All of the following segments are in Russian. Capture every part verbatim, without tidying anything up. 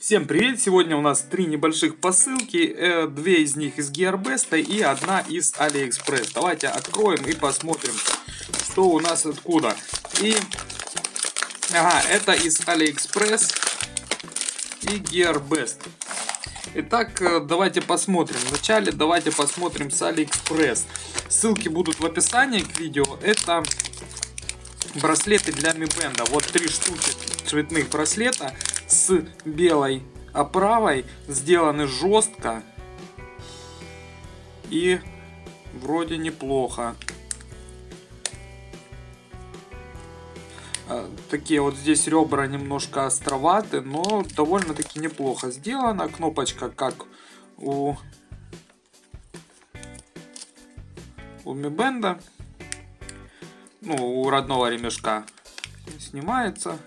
Всем привет! Сегодня у нас три небольших посылки, две из них из Gearbest и одна из AliExpress. Давайте откроем и посмотрим, что у нас откуда. И, ага, это из AliExpress и Gearbest. Итак, давайте посмотрим. Вначале давайте посмотрим с AliExpress. Ссылки будут в описании к видео. Это браслеты для Mi Band. Вот три штуки цветных браслета с белой оправой, сделаны жестко и вроде неплохо. Такие вот здесь ребра немножко островаты, но довольно-таки неплохо сделано. Кнопочка как у, у Mi Band, ну, у родного ремешка, снимается.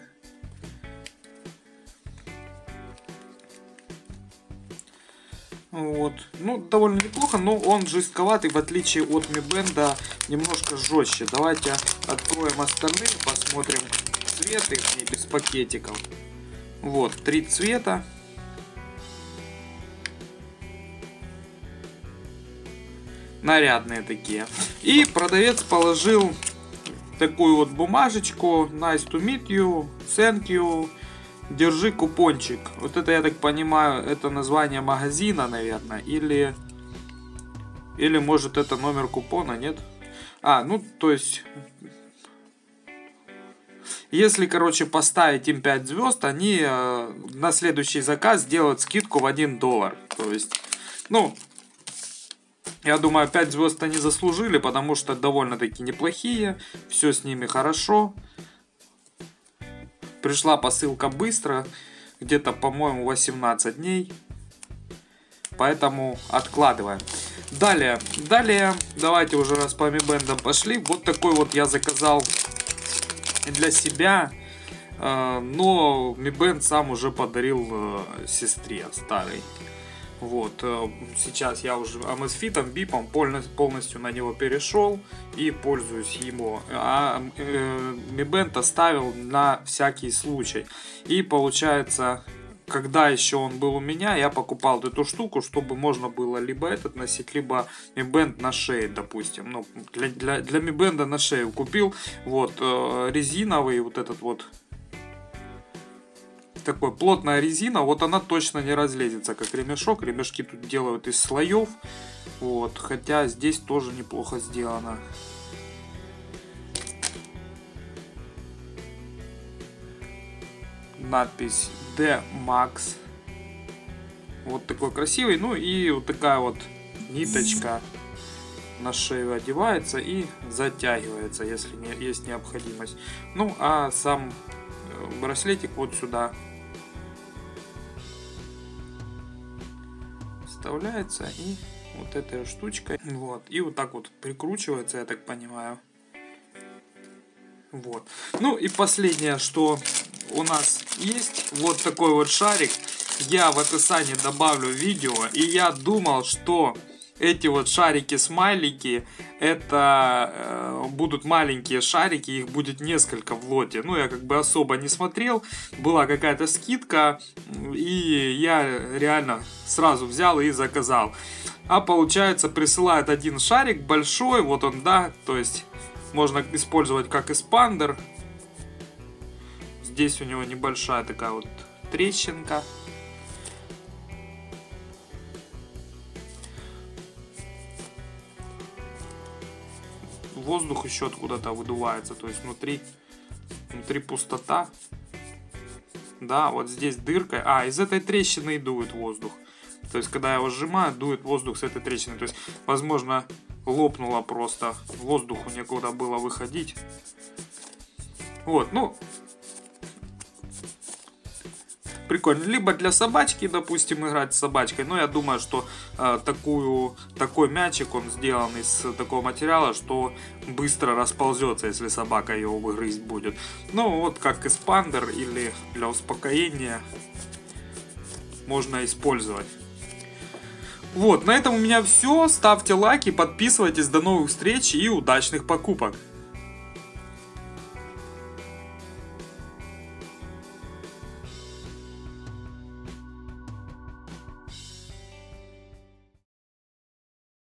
Вот. Ну, довольно неплохо, но он жестковатый, в отличие от Mi Band, немножко жестче. Давайте откроем остальные, посмотрим цвет их и без пакетиков. Вот, три цвета. Нарядные такие. И продавец положил такую вот бумажечку: nice to meet you, thank you. Держи купончик. Вот это, я так понимаю, это название магазина, наверное. Или, или может это номер купона, нет? А, ну, то есть, если, короче, поставить им пять звезд, они э, на следующий заказ сделают скидку в один доллар. То есть, ну, я думаю, пять звезд они заслужили, потому что довольно-таки неплохие. Все с ними хорошо. Пришла посылка быстро, где-то, по-моему, восемнадцать дней. Поэтому откладываем. Далее, далее, давайте уже раз по Mi Band пошли. Вот такой вот я заказал для себя. Но Mi Band сам уже подарил сестре старой. Вот, сейчас я уже Amazfit, бипом полностью на него перешел и пользуюсь ему. А Mi Band оставил на всякий случай. И получается, когда еще он был у меня, я покупал эту штуку, чтобы можно было либо этот носить, либо Mi Band на шее, допустим. Ну, для, для, для Mi Band на шею купил. Вот, резиновый вот этот вот. Такой плотная резина, вот она точно не разлезется, как ремешок. Ремешки тут делают из слоев, вот, хотя здесь тоже неплохо сделано. Надпись D Max. Вот такой красивый. Ну и вот такая вот ниточка на шею одевается и затягивается, если не, есть необходимость. Ну а сам браслетик вот сюда вставляется, и вот этой штучкой, вот, и вот так вот прикручивается, я так понимаю. Вот. Ну и последнее, что у нас есть, вот такой вот шарик. Я в описании добавлю видео, и я думал, что эти вот шарики-смайлики, это э, будут маленькие шарики, их будет несколько в лоте. Ну, я как бы особо не смотрел, была какая-то скидка, и я реально сразу взял и заказал. А получается, присылают один шарик большой, вот он, да, то есть можно использовать как эспандер. Здесь у него небольшая такая вот трещинка. Воздух еще откуда-то выдувается, то есть внутри, внутри пустота. Да, вот здесь дырка. А, из этой трещины и дует воздух. То есть, когда я его сжимаю, дует воздух с этой трещины. То есть, возможно, лопнуло просто. Воздуху некуда было выходить. Вот, ну... Прикольно. Либо для собачки, допустим, играть с собачкой. Но я думаю, что э, такую, такой мячик, он сделан из такого материала, что быстро расползется, если собака его выгрызть будет. Ну, вот как эспандер или для успокоения можно использовать. Вот, на этом у меня все. Ставьте лайки, подписывайтесь. До новых встреч и удачных покупок.